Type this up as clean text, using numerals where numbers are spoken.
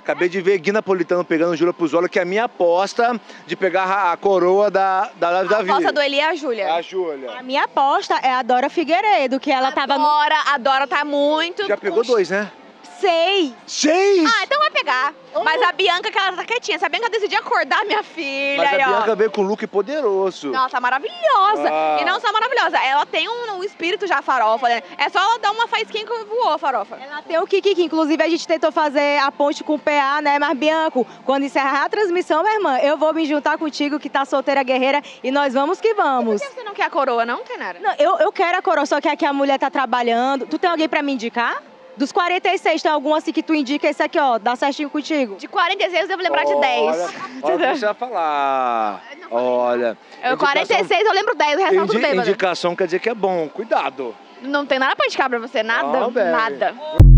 Acabei de ver Gui Napolitano pegando Júlia Puzzola, que é a minha aposta de pegar a coroa da Live da Vida. A aposta do Eli é a Júlia. A Júlia. A minha aposta é a Dora Figueiredo, que ela tava no... A Dora tá muito... Já pegou 2, né? 6. 6? Ah, então vai pegar. Mas a Bianca, que ela tá quietinha. Se a Bianca decidir acordar minha filha, Mas a aí, ó. Bianca veio com um look poderoso. Nossa, maravilhosa. Ah. E não só maravilhosa, ela tem um espírito já farofa, né? É só ela dar uma faísquinha que voou a farofa. Ela tem o Kiki, inclusive a gente tentou fazer a ponte com o PA, né? Mas, Bianco, quando encerrar a transmissão, minha irmã, eu vou me juntar contigo, que tá solteira guerreira, e nós vamos que vamos. Por que você não quer a coroa, não, Tainara? Não, eu quero a coroa, só que aqui a mulher tá trabalhando. Tu tem alguém pra me indicar? Dos 46, tem algum assim que tu indica esse aqui, ó, dá certinho contigo? De 46 eu devo lembrar de 10. Olha o que você vai falar. Olha. 46 eu lembro 10, o resto tá tudo bem, Indicação quer dizer que é bom. Cuidado. Não tem nada pra indicar pra você, nada, Não, velho. nada.